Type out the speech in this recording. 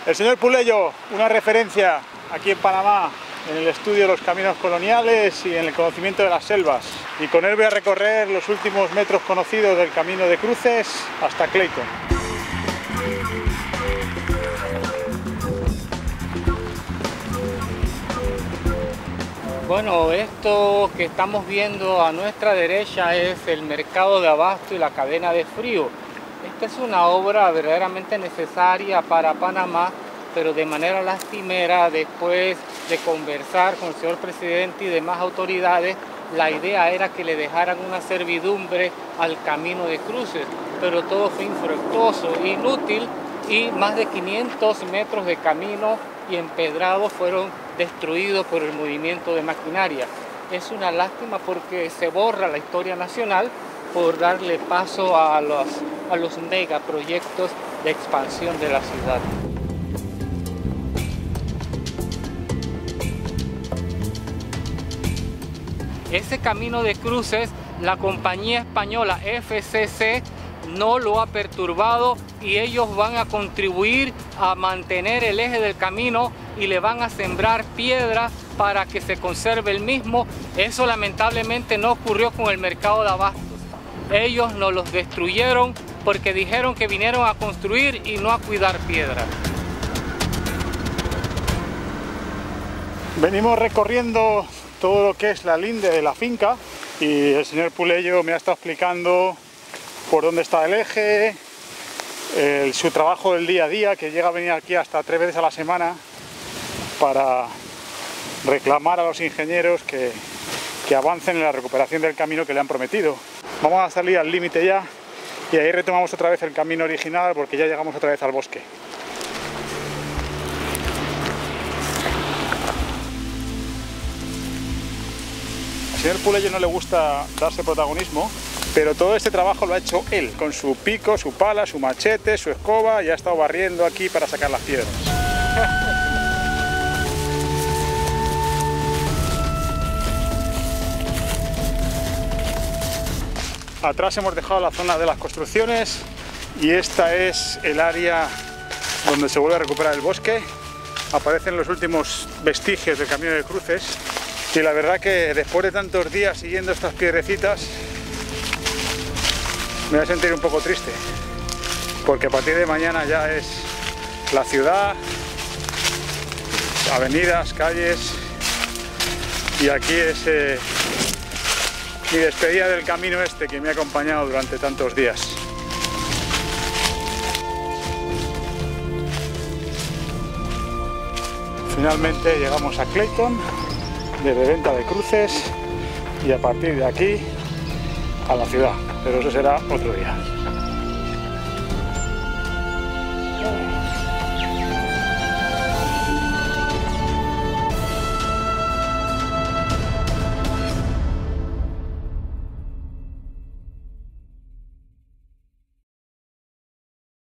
El señor Puleyo, una referencia aquí en Panamá en el estudio de los caminos coloniales y en el conocimiento de las selvas. Y con él voy a recorrer los últimos metros conocidos del camino de Cruces hasta Clayton. Bueno, esto que estamos viendo a nuestra derecha es el mercado de abasto y la cadena de frío. Esta es una obra verdaderamente necesaria para Panamá, pero de manera lastimera, después de conversar con el señor presidente y demás autoridades, la idea era que le dejaran una servidumbre al camino de Cruces, pero todo fue infructuoso, inútil, y más de 500 metros de camino y empedrados fueron destruidos por el movimiento de maquinaria. Es una lástima porque se borra la historia nacional por darle paso a los megaproyectos de expansión de la ciudad. Ese camino de Cruces, la compañía española FCC no lo ha perturbado y ellos van a contribuir a mantener el eje del camino y le van a sembrar piedra para que se conserve el mismo. Eso lamentablemente no ocurrió con el mercado de abastos. Ellos nos los destruyeron porque dijeron que vinieron a construir y no a cuidar piedra. Venimos recorriendo todo lo que es la linde de la finca y el señor Puleyo me ha estado explicando por dónde está el eje, su trabajo del día a día, que llega a venir aquí hasta 3 veces a la semana para reclamar a los ingenieros que avancen en la recuperación del camino que le han prometido. Vamos a salir al límite ya y ahí retomamos otra vez el camino original porque ya llegamos otra vez al bosque. Al señor Puleyo no le gusta darse protagonismo, pero todo este trabajo lo ha hecho él, con su pico, su pala, su machete, su escoba, y ha estado barriendo aquí para sacar las piedras. Atrás hemos dejado la zona de las construcciones y esta es el área donde se vuelve a recuperar el bosque. Aparecen los últimos vestigios del camino de Cruces y la verdad que después de tantos días siguiendo estas piedrecitas me voy a sentir un poco triste porque a partir de mañana ya es la ciudad, avenidas, calles, y aquí es mi despedida del camino este que me ha acompañado durante tantos días. Finalmente llegamos a Clayton, de Reventa de Cruces, y a partir de aquí a la ciudad, pero eso será otro día.